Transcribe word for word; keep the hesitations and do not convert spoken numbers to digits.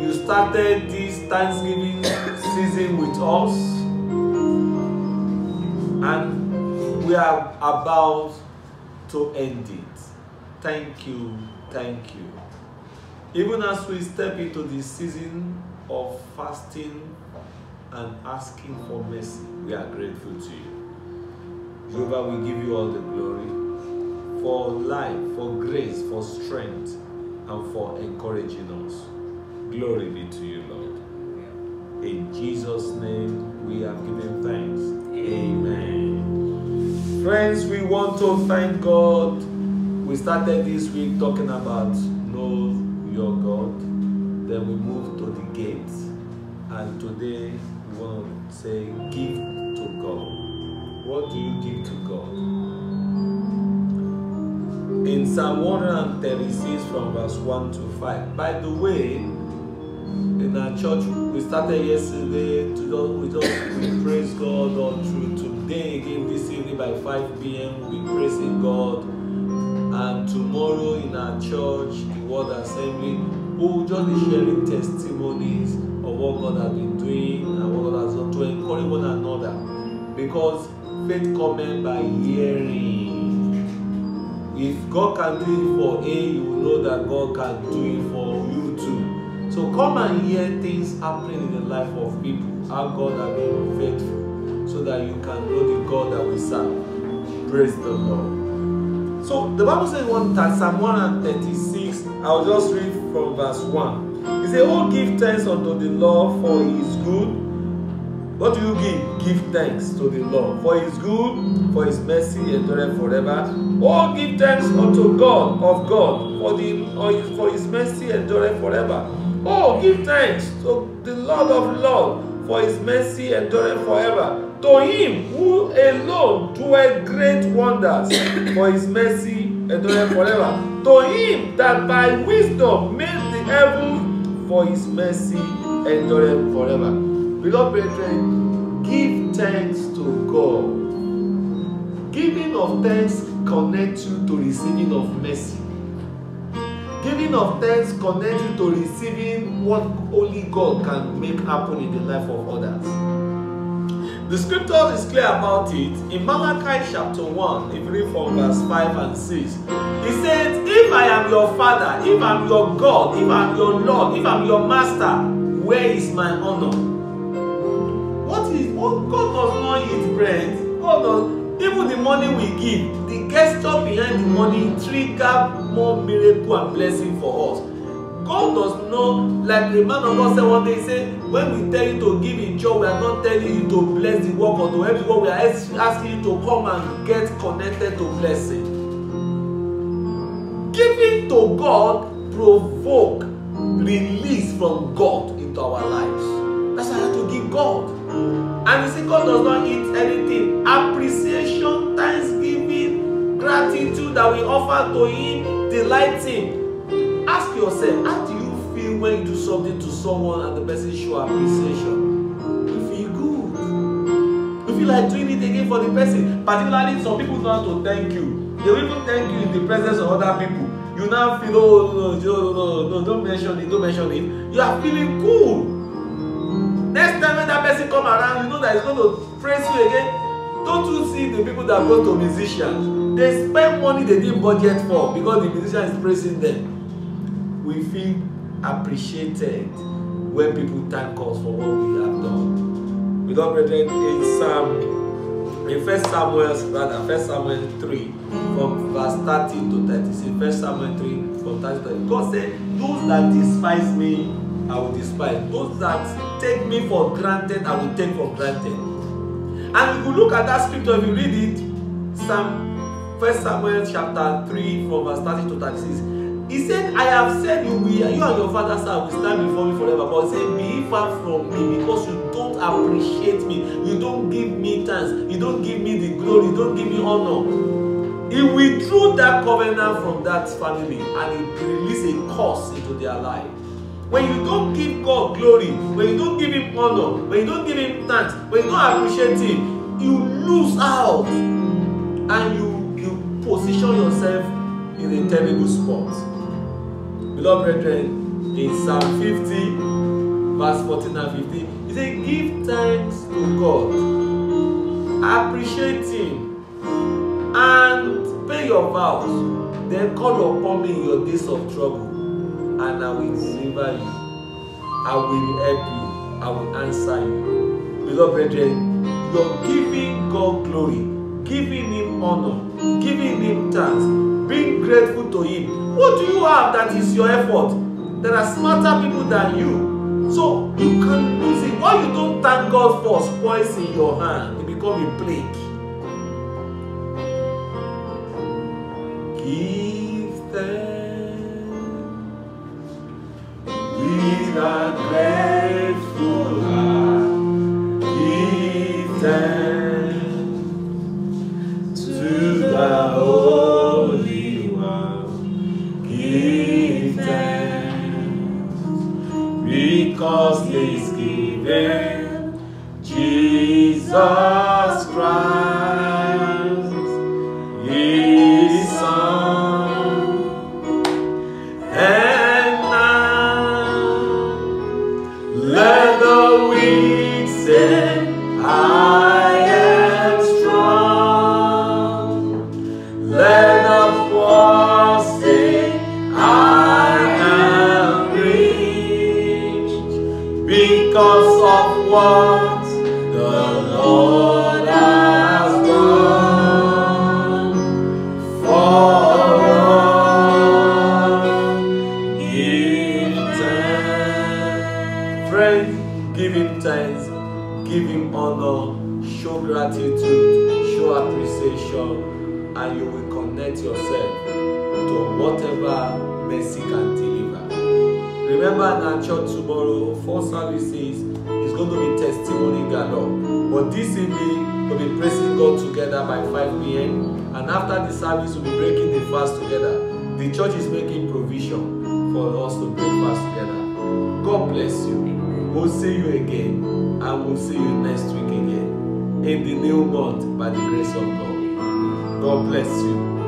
you started this Thanksgiving season with us, and we are about to end it. Thank you, thank you. Even as we step into this season of fasting and asking for mercy, we are grateful to you. Jehovah, we give you all the glory for life, for grace, for strength, and for encouraging us. Glory be to you, Lord. In Jesus' name we have given thanks. Amen. Friends, we want to thank God. We started this week talking about know your God. Then we moved to the gates. And today we want to say give to God. What do you give to God? In Psalm one thirty-six from verse one to five. By the way, in our church, we started yesterday to just, we just we praise God all through. Today again, this evening by five p m we'll be praising God. And tomorrow in our church, the Word Assembly, we will just be sharing testimonies of what God has been doing and what God has done to encourage one another. Because faith comes by hearing. If God can do it for A, you will know that God can do it for you too. So come and hear things happening in the life of people, how God has been faithful, so that you can know the God that we serve. Praise the Lord. So the Bible says one time, Psalm one thirty-six, I'll just read from verse one. It says, oh, give thanks unto the Lord, for he is good. What do you give? Give thanks to the Lord, for he is good, for his mercy endureth forever. Oh, give thanks unto God of God, for, the, for his mercy endureth forever. Oh, give thanks to the Lord of Lords, for his mercy endureth forever. To him who alone doeth great wonders, for his mercy endureth forever. To him that by wisdom made the heaven, for his mercy endureth forever. Beloved brethren, give thanks to God. Giving of thanks connects you to receiving of mercy. Giving of thanks connects you to receiving what only God can make happen in the life of others. The scripture is clear about it. In Malachi chapter one, if you read from verse five and six, it says, if I am your father, if I'm your God, if I'm your Lord, if I'm your master, where is my honor? What is what God does not eat bread? God does, even the money we give, the gesture behind the money trigger more miracle and blessing for us. God does not, like the man of God said one day, he said, when we tell you to give in joy, we are not telling you to bless the work or to help the work. We are asking you to come and get connected to blessing. Giving to God provoke release from God into our lives. That's why I have to give God. And you see, God does not eat anything. Appreciation, thanksgiving, gratitude that we offer to Him delights Him. Ask yourself, how do you feel when you do something to someone and the person show appreciation? You feel good. You feel like doing it again for the person. Particularly, some people don't have to thank you. They will even thank you in the presence of other people. You now feel, oh, no, no, no, no, don't mention it, don't mention it. You are feeling cool. Next time when that person come around, you know that he's going to praise you again. Don't you see the people that go to musicians? They spend money they didn't budget for because the musician is praising them. We feel appreciated when people thank us for what we have done. Beloved brethren, in Psalm, in First Samuel, rather First Samuel three, from verse thirty to thirty-six, First Samuel three, from thirty to thirty, God said, "Those that despise me, I will despise; those that take me for granted, I will take for granted." And if you look at that scripture, if you read it, Psalm First Samuel chapter three, from verse thirty to thirty-six. He said, I have said you will, you and your father's house will stand before me forever. But he said, be far from me, because you don't appreciate me. You don't give me thanks. You don't give me the glory. You don't give me honor. He withdrew that covenant from that family and he released a curse into their life. When you don't give God glory, when you don't give him honor, when you don't give him thanks, when you don't appreciate him, you lose out and you, you position yourself in a terrible spot. Beloved brethren, in Psalm fifty, verse fourteen and fifteen. He said, give thanks to God, appreciate Him, and pay your vows. Then call upon me in your days of trouble, and I will deliver you. I will help you. I will answer you. Beloved brethren, you're giving God glory, giving Him honor, giving Him thanks, being grateful to Him. What do you have that is your effort? There are smarter people than you. So you can lose it. Why you don't thank God for spoils in your hand? It become a plague. Give thanks with a grateful heart. Give thanks to the Holy One. Give thanks because He's given Jesus Christ, His Son. And now let the weak say, I am strong. Let the poor say, I am rich, because of what the Lord has done for us. Give thanks. Friend, give Him thanks, give Him honor, show gratitude, show appreciation, and you will connect yourself to whatever mercy can deliver. Remember, in our church tomorrow, four services is going to be testimony galore. But this evening, we'll be praising God together by five p m And after the service, we'll be breaking the fast together. The church is making provision for us to break fast together. God bless you. We'll see you again, and we'll see you next week again in the new month by the grace of God. God bless you.